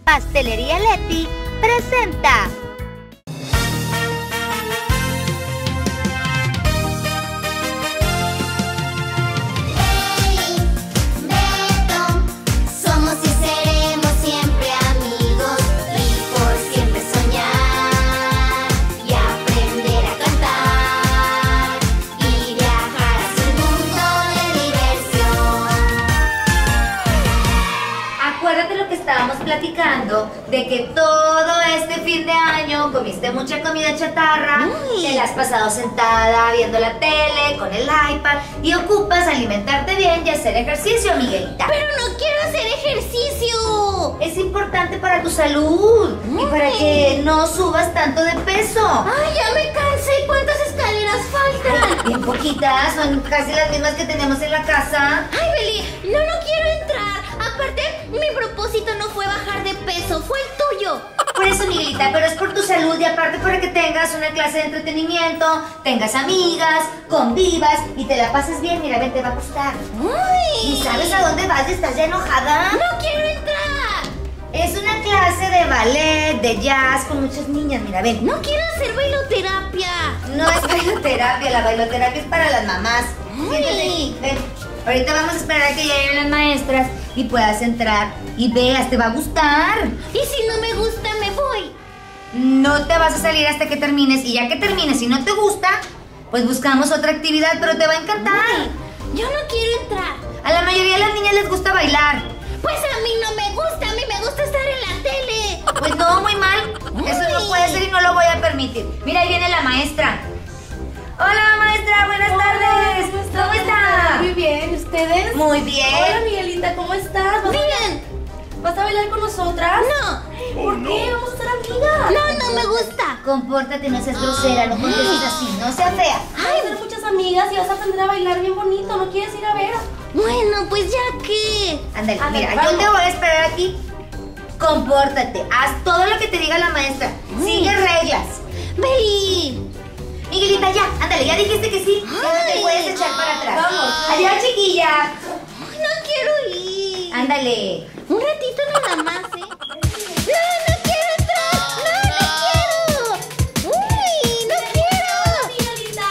Pastelería Leti presenta. Somos y seremos siempre amigos y por siempre soñar y aprender a cantar y viajar hacia un mundo de diversión. Acuérdate lo que estábamos platicando, de que todo este fin de año comiste mucha comida chatarra, te la has pasado sentada viendo la tele, con el iPad, y ocupas alimentarte bien y hacer ejercicio, Miguelita. Pero no quiero hacer ejercicio. Es importante para tu salud y para que no subas tanto de peso. Ay, ya me cansé. ¿Cuántas escaleras faltan? Bien poquitas, son casi las mismas que tenemos en la casa. Ay, Beli, no quiero entrar. Aparte, mi propósito no fue bajar de peso, fue el tuyo. Por eso, Miguelita, pero es por tu salud y aparte para que tengas una clase de entretenimiento, tengas amigas, convivas y te la pases bien. Mira, ven, te va a gustar. Ay. ¿Y sabes a dónde vas? ¿Estás ya enojada? No quiero entrar. Es una clase de ballet, de jazz con muchas niñas. Mira, ven. No quiero hacer bailoterapia. No es bailoterapia, la bailoterapia es para las mamás. Ay. Siéntate aquí, ven. Ahorita vamos a esperar a que lleguen las maestras y puedas entrar y veas, te va a gustar. Y si no me gusta, me voy. No te vas a salir hasta que termines y ya que termines, si no te gusta, pues buscamos otra actividad, pero te va a encantar. Ay, yo no quiero entrar. A la mayoría de las niñas les gusta bailar. Pues a mí no me gusta, a mí me gusta estar en la tele. Pues no, muy mal. Eso no puede ser y no lo voy a permitir. Mira, ahí viene la maestra. Hola, maestra, buenas tardes. ¿Cómo está? Muy bien, ¿ustedes? Muy bien. Hola, Miguelita, ¿cómo estás? Bien. ¿Vas a bailar con nosotras? No, ¿Por qué? Vamos a ser amigas. no me gusta. Compórtate, no seas grosera, no contestes así, no seas fea. Vas a hacer muchas amigas y vas a aprender a bailar bien bonito. ¿No quieres ir a ver? Bueno, pues ya que. Ándale, Ándale, mira, vamos. yo te voy a esperar aquí. Compórtate, haz todo lo que te diga la maestra. Sigue reglas. Beli. Miguelita, ya, ándale, ya dijiste que sí. Ya no te puedes echar para atrás. Vamos. Adiós, chiquilla. No quiero ir. Ándale. Un ratito nada más, ¿eh? No quiero entrar. No quiero. Uy, no quiero. Miguelita,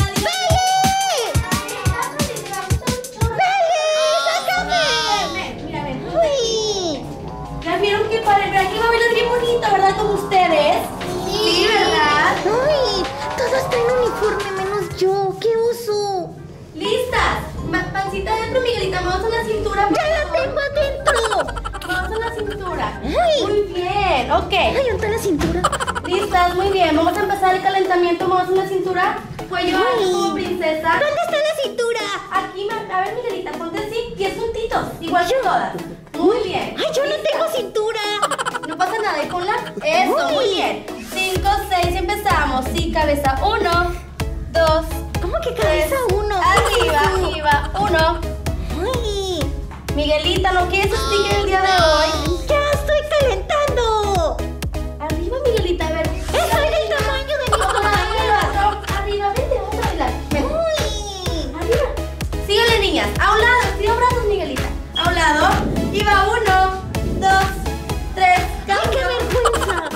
Sácame. Mira, ven. Uy. ¿Ya vieron que para el aquí va a bailar bien bonito, verdad? Con ustedes. Sí, ¿verdad? Uy, todos traen uniforme menos yo. ¿Qué uso? ¿Listas? Pancita adentro, Miguelita. Vamos a la cintura. ¡Ya la tengo adentro! Vamos a la cintura. Ay. Muy bien, ok. Ay, ¿dónde está la cintura? Listas, muy bien. Vamos a empezar el calentamiento. Vamos a la cintura. Cuello alto como princesa. ¿Dónde está la cintura? Aquí, a ver, Miguelita, ponte así, 10 puntitos, igual que todas. Muy bien. Ay, yo no tengo cintura. No pasa nada, y ponla. Eso, muy bien. 5, 6, empezamos. Sí, cabeza. 1, 2, ¿Cómo que cabeza uno? arriba, arriba. 1. Ay, Miguelita, ¿no quieres sticker el día de hoy? ya estoy calentando. Arriba, Miguelita, a ver. Estoy del tamaño de mi comadre. Arriba, vente, vamos a bailar. Ven. Uy. Arriba. Síguele, niñas. A un lado, estira brazos, Miguelita. A un lado. Y va 1, 2, 3. Ay, qué vergüenza.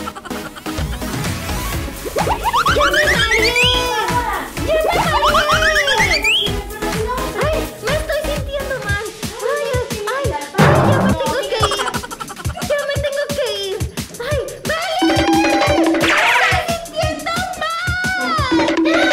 ¡Ya me mareé! ¡Ya me mareé! ¡Ay, me estoy sintiendo mal! ¡Ay, ya me tengo que ir! ¡Ya me tengo que ir! ¡Ay, vale! ¡Me estoy sintiendo mal!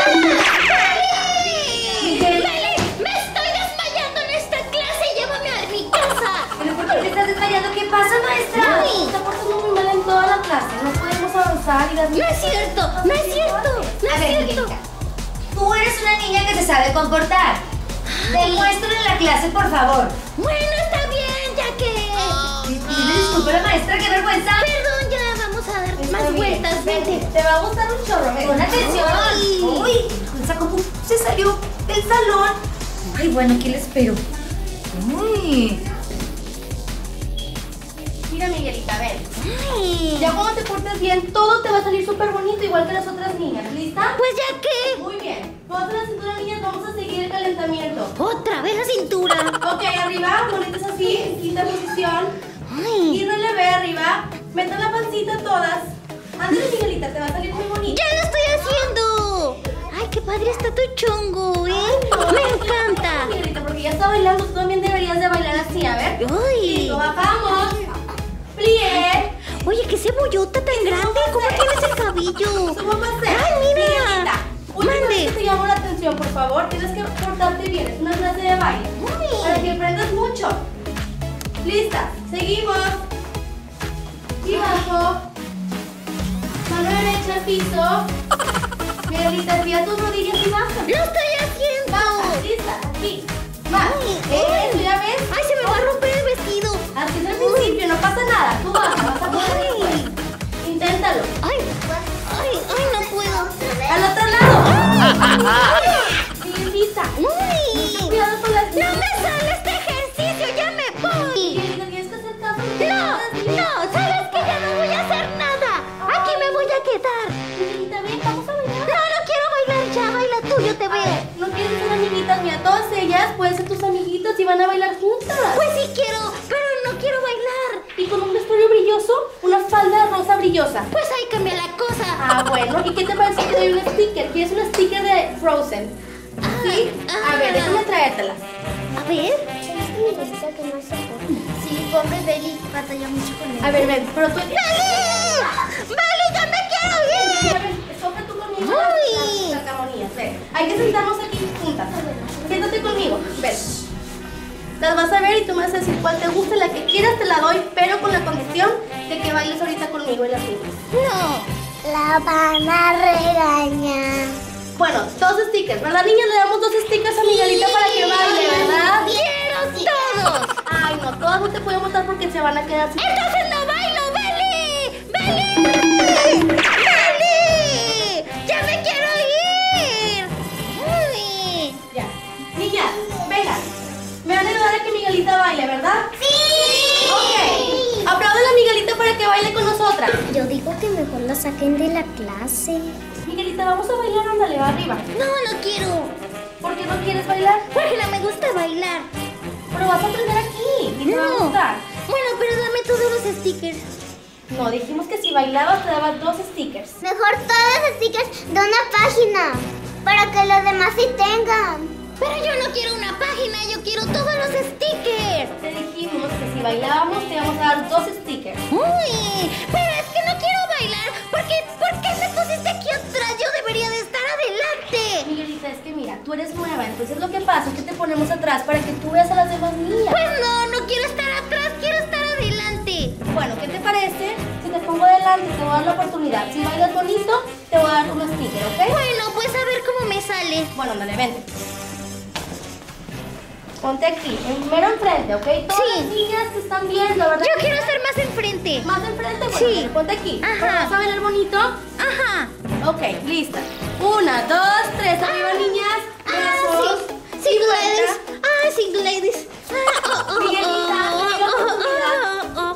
¡Vale! ¡Me estoy desmayando en esta clase! ¡Llévame a mi casa! ¿Pero por qué te estás desmayando? ¿Qué pasa, maestra? Ay. Se está portando muy mal en toda la clase. No podemos avanzar y las ¡No es cierto! ¡No es cierto! ¡No A es ver, cierto! Miguelita, tú eres una niña que se sabe comportar. Demuéstralo en la clase, por favor. Bueno, está bien, ya que... Dile disculpa a la maestra, qué vergüenza. Perdón, ya vamos a dar Está más bien. vueltas, vente. Te va a gustar un chorro. Ven. Pon atención. Ay. Uy, vergüenza, ¿cómo se salió del salón? Ay, bueno, aquí le espero. Uy. Mira, Miguelita, ven. Ay. Ya cuando te portes bien, todo te va a salir súper bonito, igual que las otras niñas. ¿Lista? Pues ya que... Muy bien. Vamos a la cintura, niñas. Vamos a seguir el calentamiento. Otra vez la cintura. Ok, arriba, bonitas así, en quinta posición. Ay. Y relevé arriba. Metan la pancita todas. Ándale, Miguelita, te va a salir muy bonito. ¡Ya lo estoy haciendo! ¡Ay, qué padre está tu chongo, No, ¡me encanta! Miguelita, porque ya está bailando, tú también deberías de bailar así, a ver. ¡Uy! Listo, bajamos. Plié. Oye, qué cebollota tan grande. ¿Cómo tienes el cabello? ¿Cómo va a ser? ¡Ay, mira! Miguelita, última vez Mande. que te llamo la atención, por favor. Tienes que portarte bien, es una clase de baile. Para que aprendas mucho. Lista, seguimos. Y bajo. Mano derecha al piso. Miguelita, envía tus rodillas y baja. ¡Lo estoy haciendo! Baja, lista, aquí. Va. Ay, Eso, ¿ya ves? ¡Ay, se me va a romper el vestido! Así es al principio, no pasa nada. Tú baja, vas a poder después. Inténtalo. ¡Ay! ¡Ay, ay, no puedo! Al otro lado. Miguelita. ¡Uy! Cuidado con las ¡No me sale este ejercicio! ¡Ya me voy! Miguelita, tienes que hacer caso. ¡No! ¿Sabes que ya no voy a hacer nada? Aquí me voy a quedar. Miguelita, ven, vamos a bailar. No, no quiero bailar ya. Baila tú, yo te veo. No quieres ser amiguitas, mira, todas ellas pueden ser tus amiguitos y van a bailar juntas. Pues sí quiero, pero no quiero bailar. Y con un vestuario brilloso, una falda rosa brillosa. Pues ahí cambia la cosa. Ah, bueno. ¿Y qué te parece que te doy un sticker? ¿Quieres un sticker de Frozen? ¿Sí? A ver, déjame traértela. A ver. Sí, pobre Belly, batalla mucho con él. A ver, ven, pero tú... ¡Vale! ¡Vale, ya me quiero ir! A ver, toca tú conmigo Uy. las armonías. Ven, hay que sentarnos aquí juntas. Siéntate conmigo, ven. Las vas a ver y tú me vas a decir cuál te gusta, la que quieras te la doy, pero con la condición de que bailes ahorita conmigo y las niñas. No. La van a regañar. Bueno, 2 stickers. A la niña le damos 2 stickers a Miguelita para que baile, ¿verdad? ¡Quiero todos! Ay, no, todas no te podemos dar porque se van a quedar sin... ¡Entonces no bailo, Beli! ¡Beli! ¡Beli! ¡Ya me quiero ir! ¡Uy! Ya. Niñas, venga. Me van a ayudar a que Miguelita baile, ¿verdad? ¡Sí! Ok. Aplaudan a Miguelita para que baile con nosotras. Yo digo que mejor la saquen de la clase. Miguelita, vamos a bailar, ándale, va arriba. No, no quiero. ¿Por qué no quieres bailar? Porque no me gusta bailar. Pero vas a aprender aquí y te va a gustar. Bueno, pero dame todos los stickers. No, dijimos que si bailabas te daban 2 stickers. Mejor todos los stickers de una página. Para que los demás sí tengan. Pero yo no quiero una página, yo quiero todos los stickers. Te dijimos que si bailábamos te íbamos a dar 2 stickers. Uy, pero es que no quiero bailar. ¿Por qué me pusiste aquí atrás? Yo debería de estar adelante. Miguelita, es que mira, tú eres nueva, entonces lo que pasa es que te ponemos atrás para que tú veas a las demás niñas. Pues no quiero estar atrás, quiero estar adelante. Bueno, ¿qué te parece? Si te pongo adelante, te voy a dar la oportunidad. Si bailas bonito, te voy a dar un sticker, ¿ok? Bueno, pues a ver cómo me sale. Bueno, dale, vente. Ponte aquí, mero enfrente, ¿ok? Todas Sí. las niñas te están viendo, ¿verdad? Yo quiero estar más enfrente. Más enfrente, bueno, Sí. dale, ponte aquí. Ajá. Pero ¿vas a bailar bonito? Ajá. Ok, lista. 1, 2, 3, arriba, niñas. Besos. Sí, Y ladies. vuelta. Ah, sí, ladies. Miguelita, dame la oportunidad.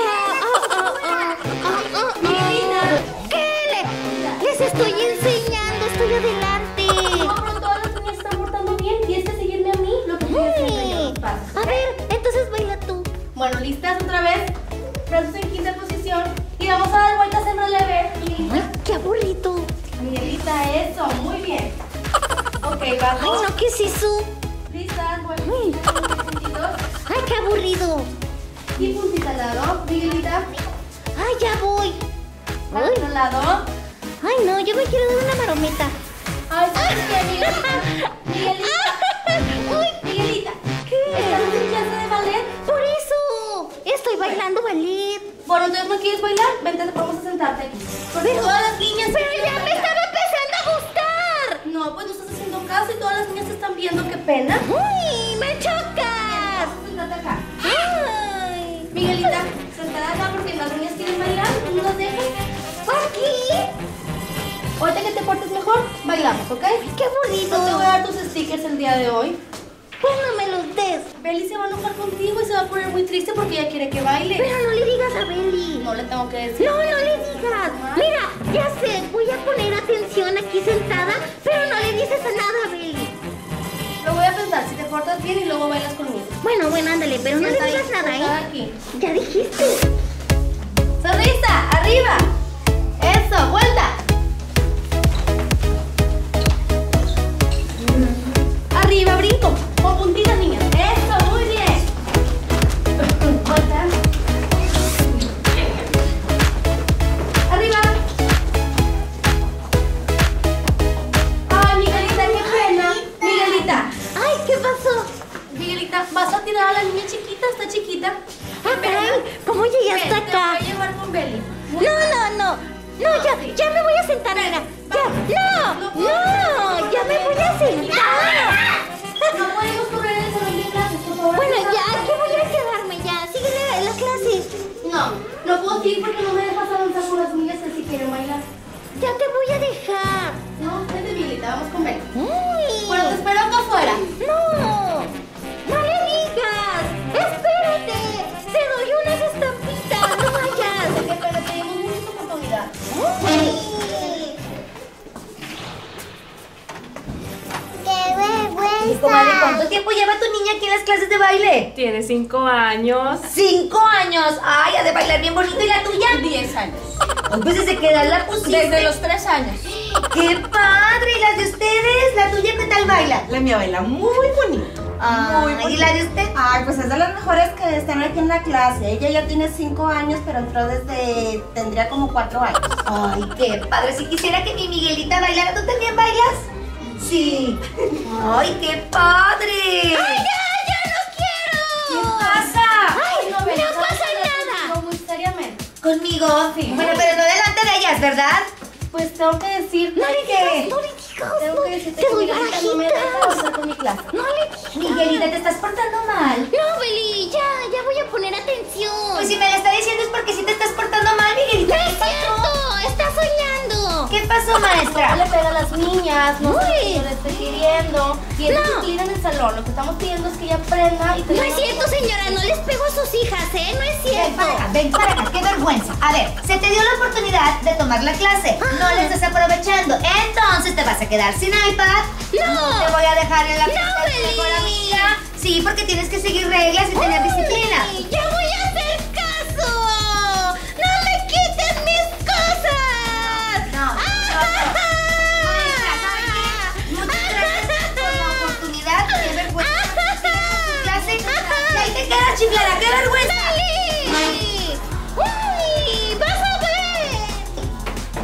Miguelita. ¿Qué les estoy enseñando? Estoy adelante. No, pero todas las niñas se están portando bien. Tienes que seguirme a mí. Lo que tienes que hacer yo los pasos. A ver, entonces baila tú. Bueno, listas otra vez. Brazos en quinta posición. Y vamos a dar vueltas en relevé. Ay, qué aburrido. Miguelita, eso. Muy bien. Ok, vamos. Ay, no, ¿qué es eso? Listas, vueltas, puntitos. Ay, qué aburrido. Y puntita al lado. Miguelita, Ay, ya voy. al otro lado. Ay, no, yo me quiero dar una marometa. Ay, ¿sabes qué, Miguelita? Miguelita. Miguelita. ¿Estás en clase de ballet? Por eso. Estoy bailando ballet. Bueno, entonces no quieres bailar, vente, vamos a sentarte aquí. Porque todas las niñas Pero quieren ya me bailar. estaba empezando a gustar. No, pues no estás haciendo caso y todas las niñas te están viendo, qué pena. Uy, me chocas. Vamos a sentarte acá. Ay. Miguelita, sentada acá porque las niñas quieren bailar, tú no las dejas. Aquí. Ahorita que te portes mejor, bailamos, ¿ok? Qué aburrido. No te voy a dar tus stickers el día de hoy. Pues no me los des. Beli se va a enojar contigo y se va a poner muy triste porque ella quiere que baile. Pero no le digas a Beli. No le tengo que decir. No, no le digas. Mira, ya sé, voy a poner atención aquí sentada, pero no le dices a nada a Beli. Lo voy a pensar, si te portas bien y luego bailas conmigo. Bueno, ándale, pero no le Sienta ahí, digas nada, sentada ¿eh? aquí. Ya dijiste. ¡Se No, ya me voy a sentar, nena. Ya, no, ya me voy a sentar. No podemos correr en el salón de clases, por favor. Bueno, ya, aquí voy a quedarme ya. Sigue la clase. No puedo seguir porque no me dejas avanzar con las niñas que sí quieren bailar. Ya te voy a dejar. No, vete, Miguelita, vamos con Beli. Uy. Bueno, te espero acá afuera. No le digas. Espérate. Te doy unas estampitas. No vayas. Pero te dimos mucha oportunidad. ¡Qué vergüenza! Comadre, ¿cuánto tiempo lleva tu niña aquí en las clases de baile? Tiene 5 años. 5 años. Ay, ha de bailar bien bonito. ¿Y la tuya? 10 años. Ay, pues desde qué edad la pusiste. Desde los 3 años. ¡Qué padre! ¿Y las de ustedes? ¿La tuya qué tal baila? La mía baila muy bonito. Muy bonito. ¿Y la de usted? Ay, pues es de las mejores que están aquí en la clase. Ella ya tiene 5 años, pero entró tendría como 4 años. Ay, qué padre. Si quisiera que mi Miguelita bailara, ¿tú también bailas? Sí. Ay, qué padre. ¡Ay, ya no quiero! ¿Qué pasa? ¡Ay, no Beli, pasa vamos a hablar nada! contigo muy seriamente. ¿Conmigo? Sí. Bueno, pero no delante de ellas, ¿verdad? Pues tengo que decirte No le ¿Qué? digas, no le digas. Tengo que decirte Te que doy Miguelita no me deja barajitas. avanzar con mi clase. No le digas. Miguelita, te estás portando mal. No, Beli, ya voy a poner atención. Pues si me la está diciendo es porque sí te estás portando mal, Miguelita. ¡No ¿Qué es pasó? cierto! ¡Está soñando! ¿Qué pasó, No maestra? le pega a las niñas, no sé Uy. qué yo le estoy pidiendo. Y es No. disciplina en el salón. Lo que estamos pidiendo es que ella aprenda y No es cierto, señora, no les pego a sus hijas, ¿eh? No es cierto. Ven para acá, qué vergüenza. A ver, se te dio la oportunidad de tomar la clase. No la estás aprovechando. Entonces te vas a quedar sin iPad. No. Te voy a dejar en la fiesta de tu Beli. mejor amiga. Sí, porque tienes que seguir reglas y tener disciplina. Ay, ¡ya voy a hacer caso! ¡No me quiten mis cosas! No, Maestra, ¿sabe qué? Muchas gracias por la oportunidad. Qué vergüenza. Tu clase. Y ahí te quedas, chiflada. ¡Qué vergüenza! ¡Dale! ¡Uy! ¡Vas a ver!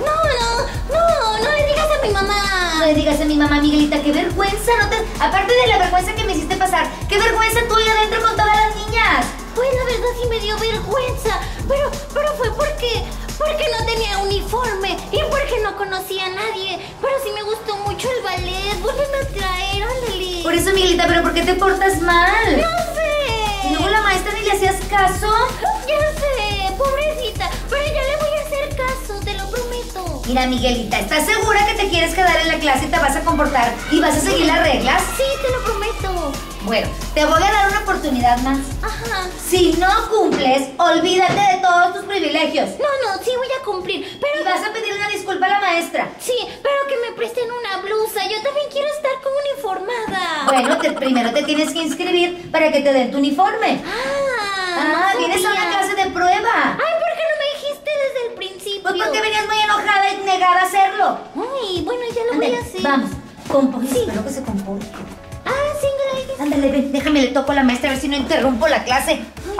No le digas a mi mamá. No le digas a mi mamá, Miguelita, qué vergüenza. Aparte de la vergüenza que me hiciste pasar, qué vergüenza tú ahí adentro con todas las niñas. Pues la verdad sí me dio vergüenza, pero fue porque no tenía uniforme y porque no conocía a nadie. Pero sí me gustó mucho el ballet. Vuélveme a traer, ándale. Por eso, Miguelita, ¿pero por qué te portas mal? No sé. ¿Y luego la maestra ni le hacías caso? Ya sé, pobrecita, pero ya le voy a hacer caso, te lo prometo. Mira, Miguelita, ¿estás segura que te quieres quedar en la clase y te vas a comportar y vas a seguir las reglas? Sí, te lo prometo. Bueno, te voy a dar una oportunidad más. Ajá. Si no cumples, olvídate de todos tus privilegios. No, sí voy a cumplir, Y pero... vas a pedir una disculpa a la maestra. Sí, pero que me presten una blusa. Yo también quiero estar como uniformada. Bueno, primero te tienes que inscribir para que te den tu uniforme. No vienes a sabía. una clase de prueba. Ay, ¿por qué no me dijiste desde el principio? Pues porque venías muy enojada y negada a hacerlo. Ay, bueno, ya lo voy Ándale, a hacer. vamos, compón. Sí. Espero que se componga. Single ladies. Ándale, ven, déjame le toco a la maestra a ver si no interrumpo la clase.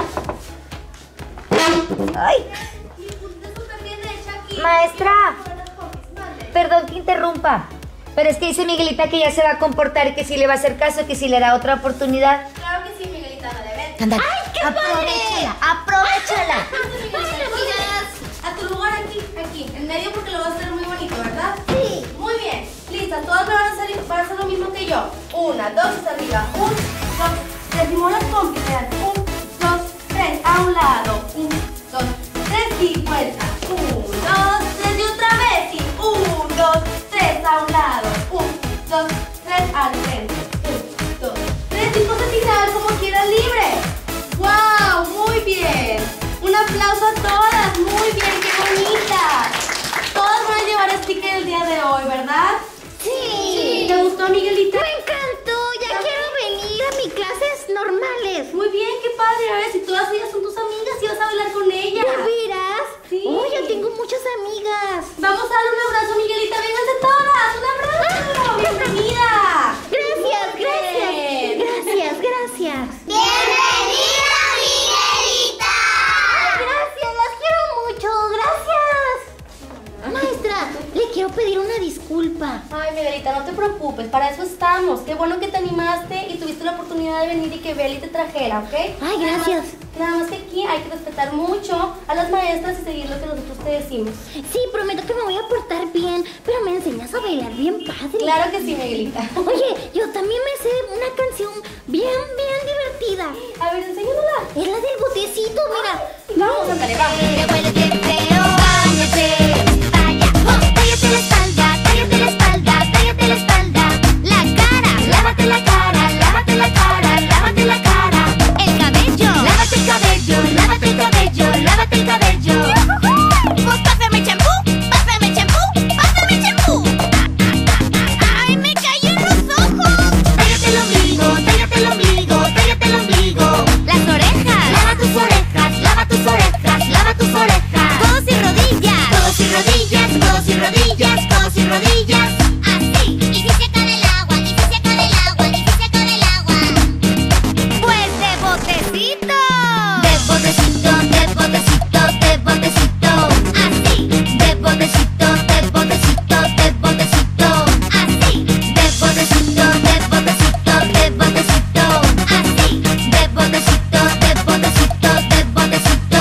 Ay, maestra, perdón que interrumpa, pero es que dice Miguelita que ya se va a comportar y que sí le va a hacer caso, que sí le da otra oportunidad. Claro que sí, Miguelita, dale, ven. Ándale, ¡Ay, qué aprovechala, aprovechala. Hola, amigas. A tu lugar aquí, en medio porque lo vas a hacer muy bonito, ¿verdad? Sí. Muy bien, listas, todas van a hacer lo mismo que yo. 1, 2, arriba, 1, 2, 3, dimos las compis, 1, 2, 3, a un lado, 1, 2, 3 y vuelta, 1, 2, 3 y otra vez, y 1, 2, 3 a un lado, 1, 2, 3 al frente, 1, 2, 3 y pose final como quieras libre. ¡Wow! Muy bien. Un aplauso a todas, muy bien, qué bonitas. Todas van a llevar sticker el día de hoy, ¿verdad? Sí. ¿Te gustó, Miguelita? Me encantó. Ya quiero venir a mis clases normales. Muy bien, qué padre. A ver, si todas ellas son tus amigas y vas a bailar con ellas. ¿De veras? Sí. Oh, yo tengo muchas amigas. Vamos a darle un abrazo, Miguelita. Vénganse todas. ¡Un abrazo! ¡Bienvenida! Gracias. ¡Bienvenida, Miguelita! Gracias, las quiero mucho. Gracias. Maestra, le quiero pedir una disculpa. Ay, Miguelita, no te preocupes. Para eso estamos. Qué bueno que te animaste y tuviste la oportunidad de venir y que Beli te trajera, ¿ok? Ay, gracias. Nada más que aquí hay que respetar mucho a las maestras y seguir lo que nosotros te decimos. Sí, prometo que me voy a portar bien, pero me enseñas a bailar bien padre. Claro que sí, Miguelita. Oye, yo también me sé una canción bien divertida. A ver, enséñanosla. Es la del botecito, mira. Vamos, ándale, vamos. Que huele bien feo, báñate. Vaya, tállate la espalda, tállate la espalda, tállate la espalda. La cara, lávate la cara, lávate la cara, lávate la cara. El cabello, lávate el cabello, lávate el cabello, lávate el cabello. Pues pásame champú, pásame champú, pásame champú. ¡Ay, me cayó en los ojos! Tállate el ombligo, tállate el ombligo, tállate el ombligo. Las orejas, lava tus orejas, lava tus orejas, lava tus orejas. Codos y rodillas, codos y rodillas, codos y rodillas, codos y rodillas. Así, y si seca del agua, y si seca del agua, y si seca del agua. Pues de botecito. De botecito, de botecito, de botecito. Así, de botecito, de botecito, de botecito. Así, de botecito, de botecito, de botecito. Así, de botecito, de botecito, de botecito.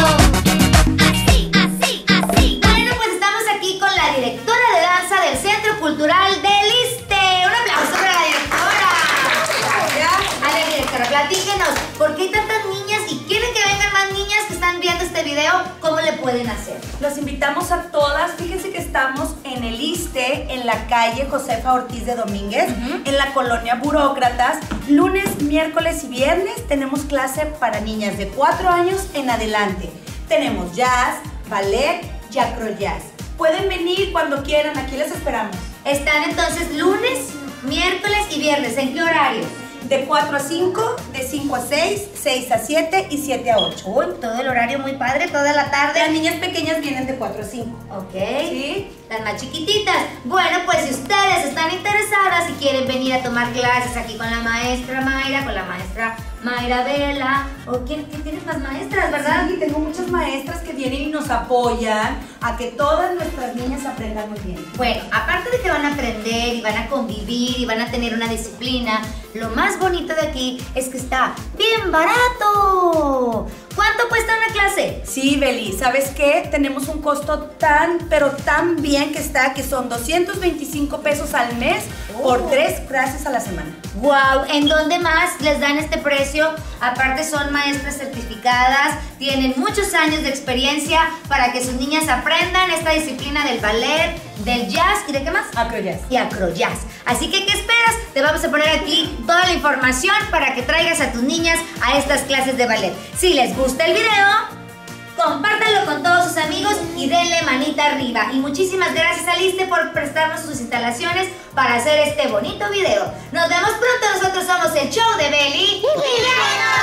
Así, así, así. Bueno, pues estamos aquí con la directora de danza del Centro Cultural del ISSSTE. Un aplauso para la directora. Gracias. A la directora, platíquenos, ¿por qué hay tantas niñas y quieren que vengan más niñas que están viendo este video? ¿Cómo le pueden hacer? Los invitamos a todas. Fíjense que estamos en el ISSSTE, en la calle Josefa Ortiz de Domínguez, en la colonia Burócratas. Lunes, miércoles y viernes tenemos clase para niñas de 4 años en adelante. Tenemos jazz, ballet y acrojazz. Pueden venir cuando quieran, aquí les esperamos. Están entonces lunes, miércoles y viernes. ¿En qué horario? De 4 a 5, de 5 a 6, 6 a 7 y 7 a 8. Uy, todo el horario muy padre, toda la tarde. Las niñas pequeñas vienen de 4 a 5. Ok. ¿Sí? Las más chiquititas. Bueno, pues si ustedes están interesadas y quieren venir a tomar clases aquí con la maestra Mayra, con la maestra Mayra Vela, o ¿quién tienes más maestras, verdad? Sí, tengo muchas maestras que vienen y nos apoyan a que todas nuestras niñas aprendan muy bien. Bueno, aparte de que van a aprender y van a convivir y van a tener una disciplina, lo más bonito de aquí es que está bien barato. ¿Cuánto cuesta una clase? Sí, Beli, ¿sabes qué? Tenemos un costo pero tan bien que está, que son 225 pesos al mes por 3 clases a la semana. ¡Wow! ¿En dónde más les dan este precio? Aparte son maestras certificadas, tienen muchos años de experiencia para que sus niñas aprendan esta disciplina del ballet, del jazz y ¿de qué más? Acrojazz. Y acrojazz. Así que, ¿qué esperas? Te vamos a poner aquí toda la información para que traigas a tus niñas a estas clases de ballet. Si les gusta el video, compártanlo con todos sus amigos y denle manita arriba. Y muchísimas gracias al ISSSTE por prestarnos sus instalaciones para hacer este bonito video. Nos vemos pronto, nosotros somos el show de Beli y Beno.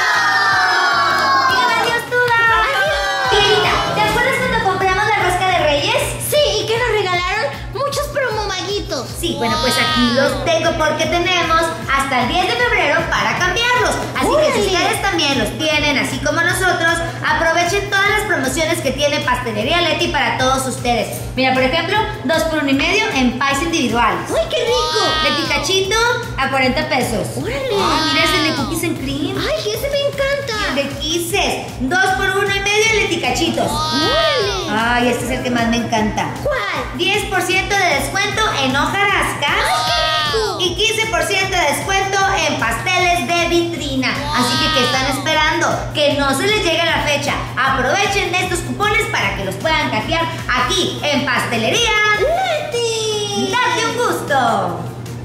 Díganme adiós todas. Tielita, ¿te acuerdas cuando compramos la rosca de Reyes? Sí, y que nos regalaron muchos promomaguitos. Sí, bueno, pues aquí los tengo porque tenemos hasta el 10 de febrero para cambiarlos. Así que si ustedes también los tienen, así como nosotros, aprovechen todas las promociones que tiene Pastelería Leti para todos ustedes. Mira, por ejemplo, 2 por 1 y medio en pies individuales. ¡Ay, qué rico! Leti Cachito a 40 pesos. ¡Órale! Ah, mira, es el de cookies and cream. ¡Ay, ese me encanta! De Kisses, 2 por 1 y medio en Leti Cachitos. ¡Órale! Ay, este es el que más me encanta. ¿Cuál? 10% de descuento en hojarasca y 15% de descuento en pasteles de vitrina. Así que, ¿qué están esperando? Que no se les llegue la fecha. Aprovechen de estos cupones para que los puedan canjear aquí en Pastelería ¡Leti! ¡Date un gusto!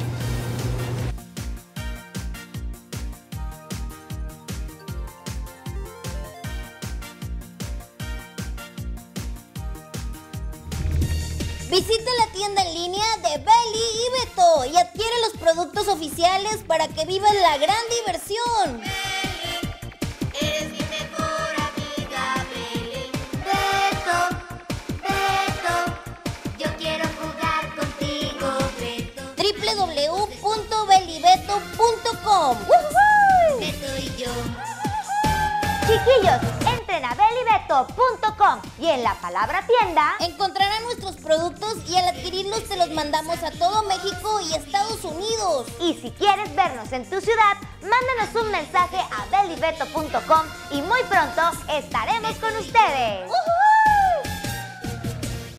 Visita la tienda en línea de Beli y Beto y adquiere los productos oficiales para que vivas la gran diversión. Eres mi mejor amiga, Beli. Beto, Beto, yo quiero jugar contigo, Beto. www.belibeto.com. Beto y yo. Chiquillos, entren a belibeto.com. Deliverypet.com y en la palabra tienda encontrarán nuestros productos y al adquirirlos te los mandamos a todo México y Estados Unidos. Y si quieres vernos en tu ciudad, mándanos un mensaje a deliveto.com y muy pronto estaremos con ustedes.